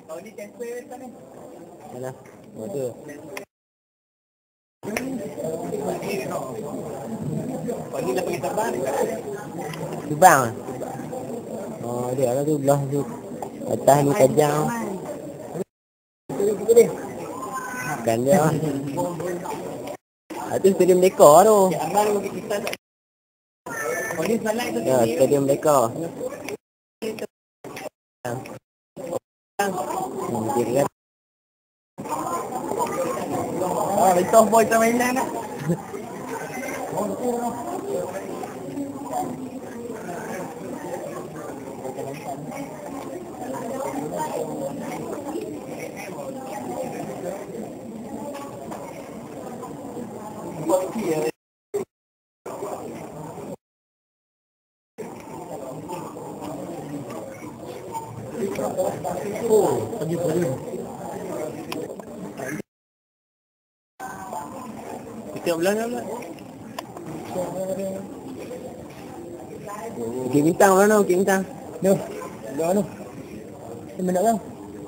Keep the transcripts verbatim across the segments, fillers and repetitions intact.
Kau ni cancel kan ni? Mana? Oh tu. Pagi dah pergi terbang dekat mana? Terbang. Oh dia lah tu belah tu. Atas ni tajam. Bukan dia lah. Itu stadium dekor tu. Amal bagi kita. Kau ni salah itu. Ya, stadium dekor. Hmm, kira kan. Ah, itu boy sama mainan lah. Oh, pergi pergi. Kita belah nak. Bukit Bintang mana? Bukit Bintang. No. Belah no. Ni mana kan?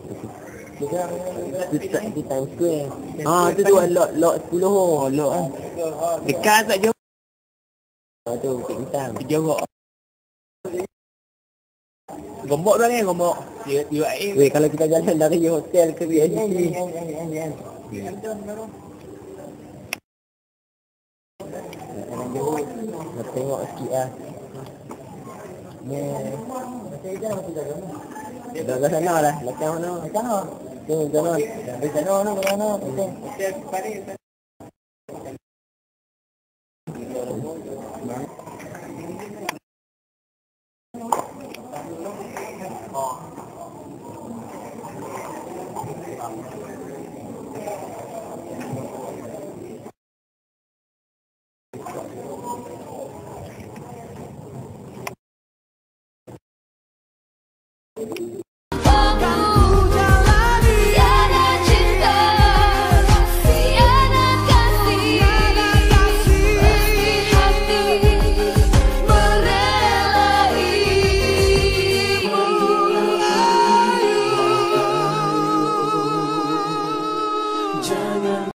Itu tak di Times Square. Ah, tu tu lot lot sepuluh. Oh, lot ah. Dekat tak jauh. Ah tu Bukit Bintang. Jorok. Gombok tu ni, gombok. Dia dia air. Weh, kalau kita jalan dari hotel ke B H G. Nak tengok sikit lah. Ni. Dah kat sana lah. Belakang mana? Belakang mana? Tu, sana. Di sana mana? Mana? Hotel Paris.